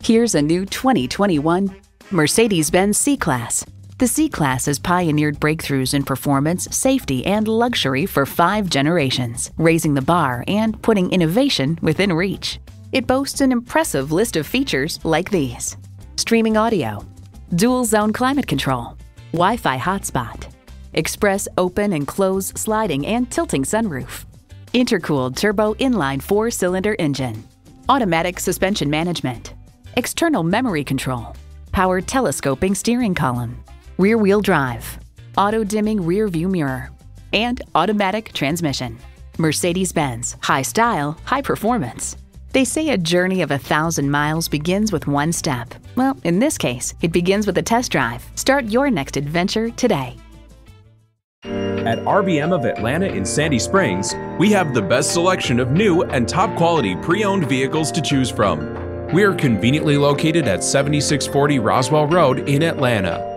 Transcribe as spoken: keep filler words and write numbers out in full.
Here's a new twenty twenty-one Mercedes-Benz C-Class. The C-Class has pioneered breakthroughs in performance, safety, and luxury for five generations, raising the bar and putting innovation within reach. It boasts an impressive list of features like these: streaming audio, dual-zone climate control, Wi-Fi hotspot, express open and close sliding and tilting sunroof, intercooled turbo inline four-cylinder engine, automatic suspension management, external memory control, power telescoping steering column, rear-wheel drive, auto-dimming rear-view mirror, and automatic transmission. Mercedes-Benz, high style, high performance. They say a journey of a thousand miles begins with one step. Well, in this case, it begins with a test drive. Start your next adventure today. At R B M of Atlanta in Sandy Springs, we have the best selection of new and top-quality pre-owned vehicles to choose from. We are conveniently located at seventy-six forty Roswell Road in Atlanta.